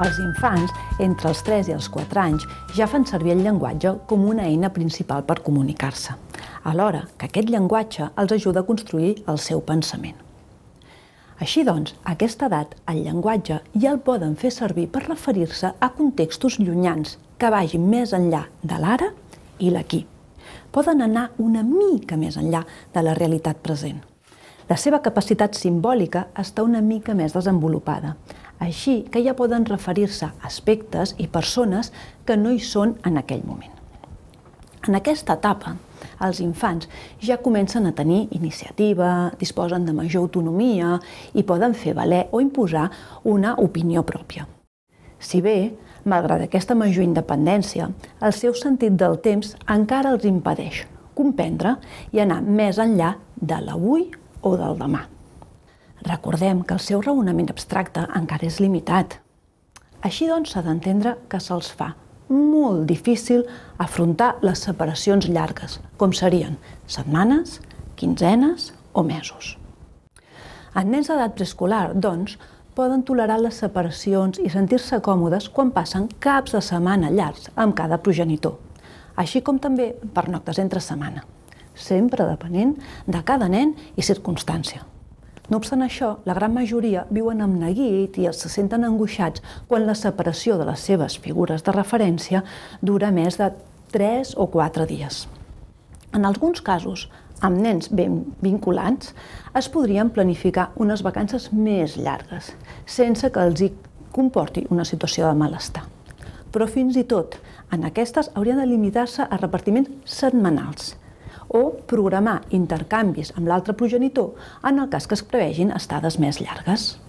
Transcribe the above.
Els infants, entre els 3 i els 4 anys, ja fan servir el llenguatge com una eina principal per comunicar-se, alhora que aquest llenguatge els ajuda a construir el seu pensament. Així doncs, a aquesta edat, el llenguatge ja el poden fer servir per referir-se a contextos llunyans que vagin més enllà de l'ara i l'aquí. Poden anar una mica més enllà de la realitat present. La seva capacitat simbòlica està una mica més desenvolupada, així que ja poden referir-se a aspectes i persones que no hi són en aquell moment. En aquesta etapa, els infants ja comencen a tenir iniciativa, disposen de major autonomia i poden fer valer o imposar una opinió pròpia. Si bé, malgrat aquesta major independència, el seu sentit del temps encara els impedeix comprendre i anar més enllà de l'avui o del demà. Recordem que el seu raonament abstracte encara és limitat. Així doncs, s'ha d'entendre que se'ls fa molt difícil afrontar les separacions llargues, com serien setmanes, quinzenes o mesos. En nens d'edat preescolar, doncs, poden tolerar les separacions i sentir-se còmodes quan passen caps de setmana llargs amb cada progenitor, així com també pernoctes entre setmana, sempre depenent de cada nen i circumstància. No obstant això, la gran majoria viuen amb neguit i se senten angoixats quan la separació de les seves figures de referència dura més de 3 o 4 dies. En alguns casos, amb nens ben vinculants, es podrien planificar unes vacances més llargues, sense que els hi comporti una situació de malestar. Però fins i tot, en aquestes haurien de limitar-se a repartiments setmanals o programar intercanvis amb l'altre progenitor en el cas que es prevegin estades més llargues.